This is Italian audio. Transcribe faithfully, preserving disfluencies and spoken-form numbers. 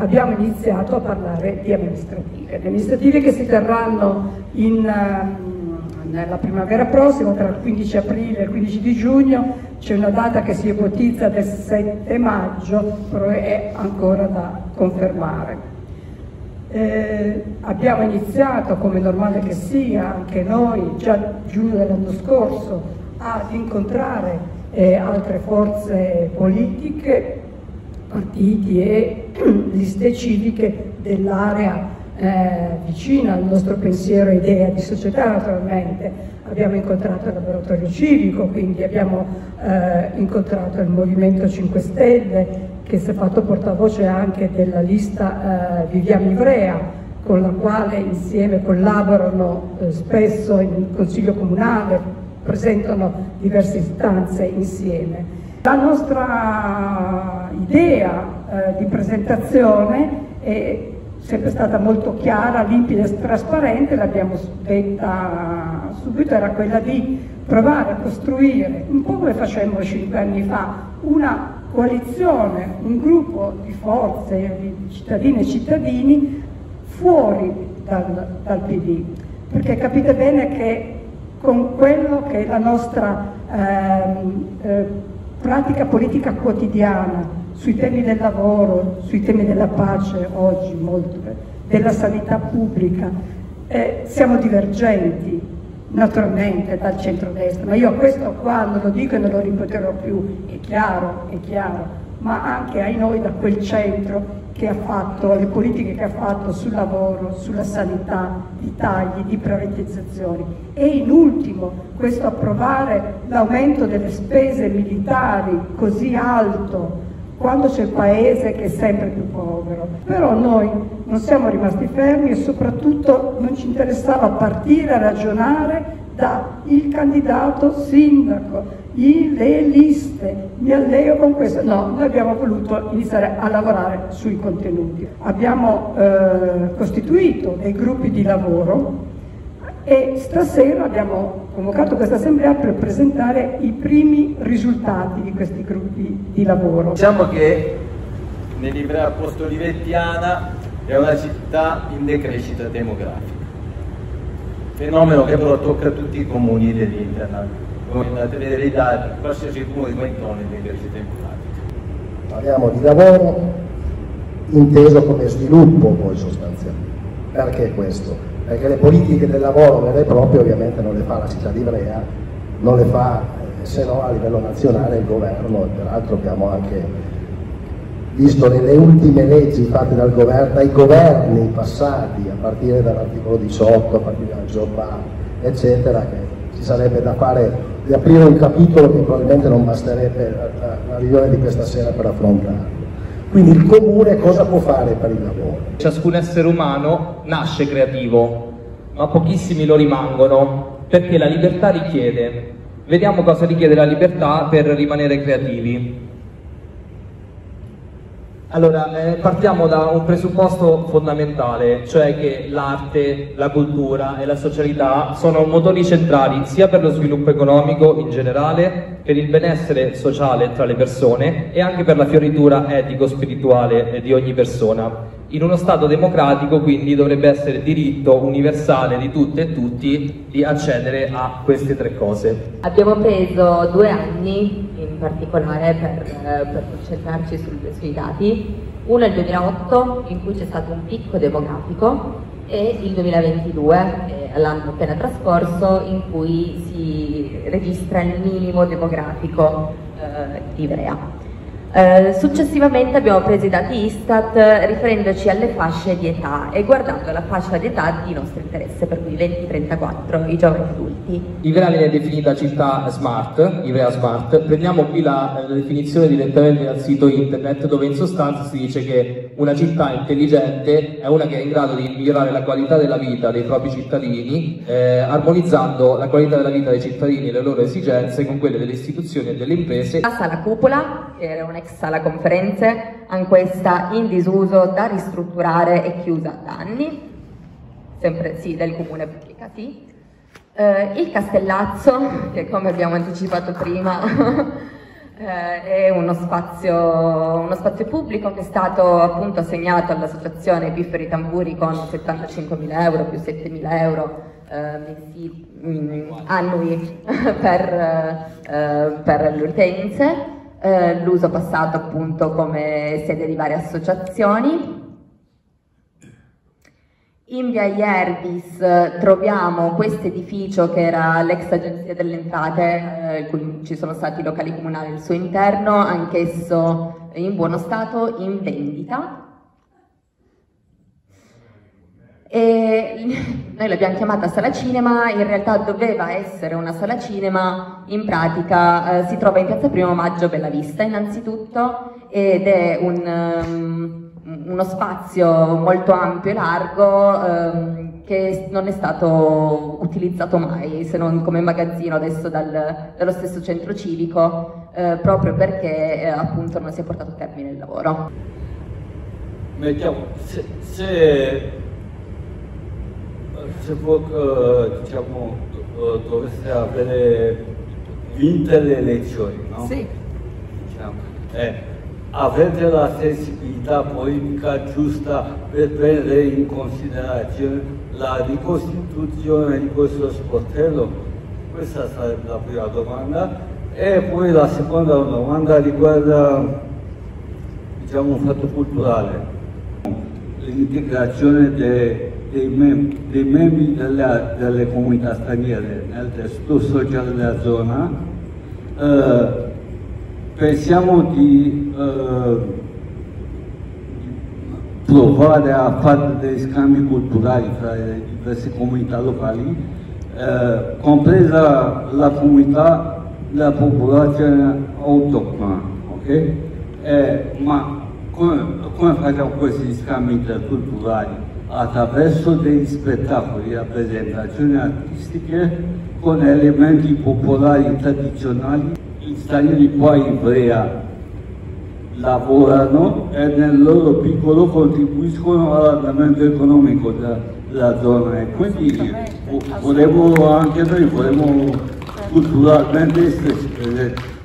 abbiamo iniziato a parlare di amministrative. Le amministrative che si terranno in, uh, nella primavera prossima, tra il quindici aprile e il quindici di giugno, c'è una data che si ipotizza del sette maggio, però è ancora da confermare. Eh, abbiamo iniziato, come normale che sia, anche noi, già a giugno dell'anno scorso, ad incontrare eh, altre forze politiche, partiti e liste civiche dell'area eh, vicina al nostro pensiero e idea di società. Naturalmente abbiamo incontrato il laboratorio civico, quindi abbiamo eh, incontrato il Movimento cinque Stelle, che si è fatto portavoce anche della lista eh, Viviamo Ivrea, con la quale insieme collaborano eh, spesso in Consiglio Comunale, presentano diverse istanze insieme. La nostra idea eh, di presentazione è sempre stata molto chiara, limpida e trasparente, l'abbiamo detta subito, era quella di provare a costruire, un po' come facemmo cinque anni fa, una coalizione, un gruppo di forze, di cittadine e cittadini fuori dal, dal P D, perché capite bene che con quello che è la nostra ehm, eh, pratica politica quotidiana sui temi del lavoro, sui temi della pace oggi, molto, della sanità pubblica, eh, siamo divergenti naturalmente dal centrodestra, ma io questo qua non lo dico e non lo ripeterò più, è chiaro, è chiaro, ma anche ai noi da quel centro che ha fatto, le politiche che ha fatto sul lavoro, sulla sanità, di tagli, di privatizzazioni. E in ultimo, questo approvare l'aumento delle spese militari così alto, quando c'è il paese che è sempre più povero. Però noi non siamo rimasti fermi e soprattutto non ci interessava partire a ragionare da il candidato sindaco, i, le liste, mi allego con questo. No, noi abbiamo voluto iniziare a lavorare sui contenuti. Abbiamo eh, costituito dei gruppi di lavoro e stasera abbiamo convocato questa assemblea per presentare i primi risultati di questi gruppi di lavoro. Diciamo che nell'Ivrea Postolivettiana è una città in decrescita demografica, fenomeno che però tocca tutti i comuni dell'Interland. Come andate a vedere i dati, qualsiasi comune di Mentone è in decrescita demografica. Parliamo di lavoro inteso come sviluppo poi sostanzialmente. Perché questo? Perché le politiche del lavoro vere e proprie ovviamente non le fa la città di Ivrea, non le fa eh, se no a livello nazionale il governo, e peraltro abbiamo anche visto nelle ultime leggi fatte dal governo, dai governi passati, a partire dall'articolo diciotto, a partire dal Job Act, eccetera, che ci sarebbe da fare, di aprire un capitolo che probabilmente non basterebbe la, la riunione di questa sera per affrontarlo. Quindi il comune cosa può fare per il lavoro? Ciascun essere umano nasce creativo, ma pochissimi lo rimangono, perché la libertà richiede. Vediamo cosa richiede la libertà per rimanere creativi. Allora, eh, partiamo da un presupposto fondamentale, cioè che l'arte, la cultura e la socialità sono motori centrali sia per lo sviluppo economico in generale, per il benessere sociale tra le persone e anche per la fioritura etico-spirituale di ogni persona. In uno Stato democratico quindi dovrebbe essere diritto universale di tutte e tutti di accedere a queste tre cose. Abbiamo preso due anni in particolare per, eh, per concentrarci sul, sui dati, uno è il duemilaotto in cui c'è stato un picco demografico e il duemilaventidue, eh, l'anno appena trascorso, in cui si registra il minimo demografico eh, di Ivrea. Uh, successivamente abbiamo preso i dati Istat riferendoci alle fasce di età e guardando la fascia di età di nostro interesse, per cui venti trentaquattro, i giovani adulti. Ivrea viene definita città smart, Ivrea Smart. Prendiamo qui la, la definizione direttamente dal sito internet, dove in sostanza si dice che una città intelligente è una che è in grado di migliorare la qualità della vita dei propri cittadini, eh, armonizzando la qualità della vita dei cittadini e le loro esigenze con quelle delle istituzioni e delle imprese. La sala cupola, che era una sala conferenze, anch'essa in disuso, da ristrutturare e chiusa da anni, sempre sì, del comune pubblica, sì. Eh, il Castellazzo, che come abbiamo anticipato prima Eh, è uno spazio, uno spazio pubblico che è stato appunto assegnato all'associazione Pifferi Tamburi con settantacinquemila euro più settemila euro eh, mesi, mh, annui per, eh, per le utenze, eh, l'uso passato appunto come sede di varie associazioni. In via Ierbis troviamo questo edificio che era l'ex agenzia delle entrate, eh, in cui ci sono stati i locali comunali al suo interno, anch'esso in buono stato, in vendita. E noi l'abbiamo chiamata sala cinema, in realtà doveva essere una sala cinema, in pratica eh, si trova in piazza Primo Maggio Bellavista innanzitutto, ed è un... Um, uno spazio molto ampio e largo ehm, che non è stato utilizzato mai, se non come magazzino adesso dal, dallo stesso centro civico, eh, proprio perché eh, appunto non si è portato a termine il lavoro. Mettiamo, se, se, se può, uh, diciamo, uh, dovesse avere vinte le elezioni, no? Sì. Diciamo, eh, avete la sensibilità politica giusta per prendere in considerazione la ricostituzione di questo sportello? Questa sarebbe la prima domanda. E poi la seconda domanda riguarda, diciamo, un fatto culturale, l'integrazione de, dei, mem dei membri delle, delle comunità straniere nel tessuto sociale della zona. Eh, pensiamo di eh, provare a fare degli scambi culturali tra le diverse comunità locali, eh, compresa la comunità della popolazione autoctona, ok? Eh, ma come, come facciamo questi scambi interculturali? Attraverso degli spettacoli, rappresentazioni artistiche con elementi popolari tradizionali. Gli stranieri qua in Ivrea lavorano e nel loro piccolo contribuiscono all'andamento economico della, della zona, e quindi volevo anche noi, volevo culturalmente esserci presenti.